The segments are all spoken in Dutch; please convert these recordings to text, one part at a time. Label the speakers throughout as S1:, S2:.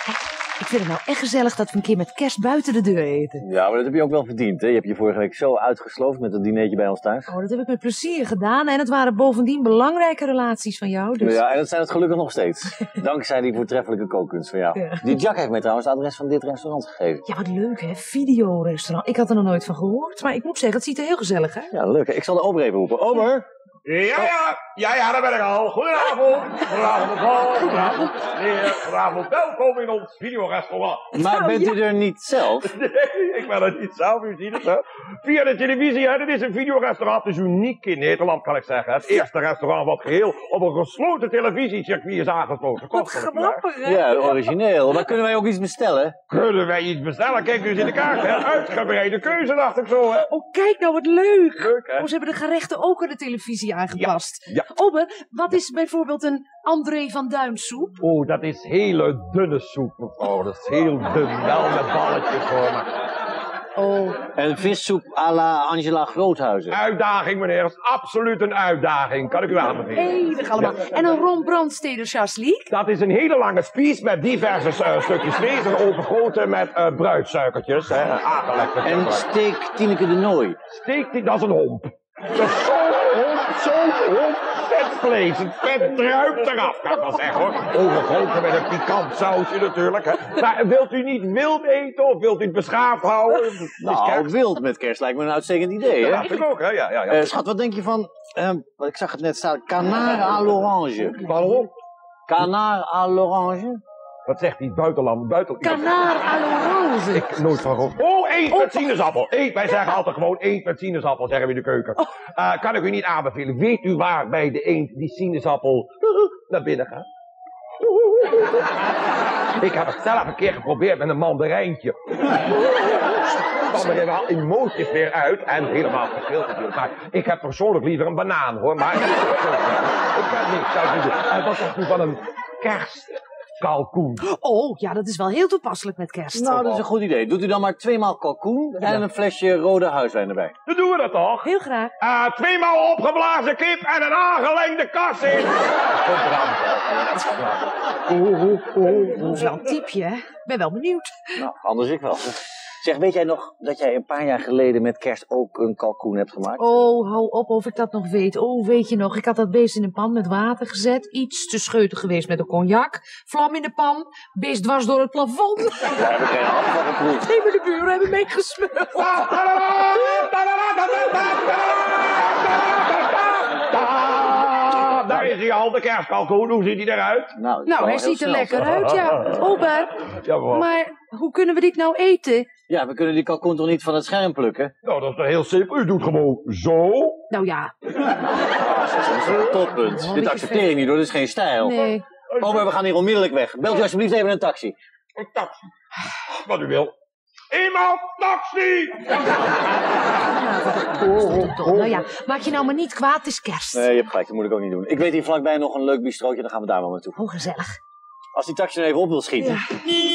S1: Ik vind het nou echt gezellig dat we een keer met kerst buiten de deur eten.
S2: Ja, maar dat heb je ook wel verdiend, hè? Je hebt je vorige week zo uitgesloofd met dat dinertje bij ons thuis.
S1: Oh, dat heb ik met plezier gedaan. En het waren bovendien belangrijke relaties van jou. Dus...
S2: Ja, en dat zijn het gelukkig nog steeds. Dankzij die voortreffelijke kookkunst van jou.
S1: Ja.
S2: Die Jack heeft mij trouwens het adres van dit restaurant gegeven.
S1: Ja, wat leuk hè, videorestaurant. Ik had er nog nooit van gehoord. Maar ik moet zeggen, het ziet er heel gezellig uit.
S2: Ja, leuk. Ik zal de ober even roepen. Ober!
S3: Ja, daar ben ik al. Goedenavond. Goedenavond, mevrouw. Goedenavond, meneer. Goedenavond. Welkom in ons videorestaurant.
S2: Maar bent u er niet zelf?
S3: Nee, ik ben het niet zelf, u ziet het, hè. Via de televisie, hè. Dit is een videorestaurant, dus uniek in Nederland, kan ik zeggen. Het eerste restaurant wat geheel op een gesloten televisiecircuit is aangesloten.
S1: Wat grappig hè?
S2: Ja, origineel. Maar kunnen wij ook iets bestellen?
S3: Kunnen wij iets bestellen? Kijk, nu in de kaart, hè. Uitgebreide keuze, dacht ik zo, hè.
S1: Oh, kijk nou, wat leuk.
S3: Leuk, hè.
S1: Oh, ze hebben de gerechten ook aan de televisie aangepast.
S3: Ja.
S1: Ober, wat is bijvoorbeeld een André van Duin soep?
S3: Oh, dat is hele dunne soep, mevrouw. Dat is heel dun, wel met balletjes voor me.
S1: Oh.
S2: En vissoep à la Angela Groothuizen.
S3: Uitdaging, meneer. Dat is absoluut een uitdaging. Kan ik u aanbevelen.
S1: Enig allemaal. En een Ron Brandsteder chasliek?
S3: Dat is een hele lange spies met diverse stukjes vlees en overgoten met bruidsuikertjes. Aangelegd.
S2: En steek Tineke de Nooi.
S3: Steek, dat is een homp. Dat is zo'n homp vetvlees. Het vet druipt eraf, kan ik wel zeggen hoor. Overgoten met een pikant sausje natuurlijk. Hè. Maar wilt u niet wild eten of wilt u het beschaafd houden?
S2: Nou, wild met kerst lijkt me een uitstekend idee, hè?
S3: Ja, dat vind ik ook, hè? Ja.
S2: Schat, wat denk je van, ik zag het net staan, canard à l'orange.
S3: Waarom?
S2: Canard à l'orange?
S3: Wat zegt die buitenland?
S1: Canard à l'orange.
S3: Ik nooit van gehoord. Oh, eet met sinaasappel. Wij zeggen altijd gewoon eet met sinaasappel, zeggen we in de keuken. Kan ik u niet aanbevelen. Weet u waar bij de eend die sinaasappel naar binnen gaat? Ik heb het zelf een keer geprobeerd met een mandarijntje. kwam er wel in mootjes weer uit en helemaal verschilt natuurlijk. Maar ik heb persoonlijk liever een banaan hoor. Maar ik kan niks, zou ik niet doen. Het was echt van een kerstkalkoen.
S1: Oh, ja, dat is wel heel toepasselijk met kerst.
S2: Nou, dat is een goed idee. Doet u dan maar 2 maal kalkoen en een flesje rode huiswijn erbij.
S3: Dan doen we dat toch?
S1: Heel graag.
S3: 2 maal opgeblazen kip en een aangelengde kas in. Komt eraan.
S1: Dat is wel een tipje, hè? Ik ben wel benieuwd.
S2: Nou, anders ik wel. Zeg, weet jij nog dat jij een paar jaar geleden met kerst ook een kalkoen hebt gemaakt?
S1: Oh, hou op of ik dat nog weet. Oh, weet je nog, ik had dat beest in een pan met water gezet. Iets te scheutig geweest met een cognac. Vlam in de pan. Beest dwars door het plafond.
S2: Daar heb ik geen hand van geproefd.
S1: Nee, maar de buren hebben meegesmeurd.
S3: Daar is hij al, de kerstkalkoen. Hoe ziet hij eruit?
S2: Nou,
S1: Nou, hij ziet er lekker uit, ja. Opa,
S3: Jawel.
S1: maar hoe kunnen we dit nou eten?
S2: Ja, we kunnen die kalkoen toch niet van het scherm plukken?
S3: Nou, dat is toch heel simpel. U doet gewoon zo.
S1: Nou ja,
S2: Dat is een toppunt. Dit accepteer ik niet hoor, dit is geen stijl.
S1: nee.
S2: Oh, maar we gaan hier onmiddellijk weg. Belt u alsjeblieft even een taxi.
S3: Een taxi. Wat u wil. Iemand, taxi!
S1: Nou ja, maak je nou maar niet kwaad, het is kerst.
S2: Nee, je hebt gelijk, dat moet ik ook niet doen. Ik weet hier vlakbij nog een leuk bistrootje, dan gaan we daar wel naartoe.
S1: Oh, gezellig.
S2: Als die taxi er even op wil schieten.
S1: Ja.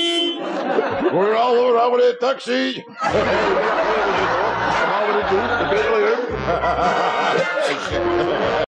S3: Hoor nou meneer, taxi! Gaan we dit doen?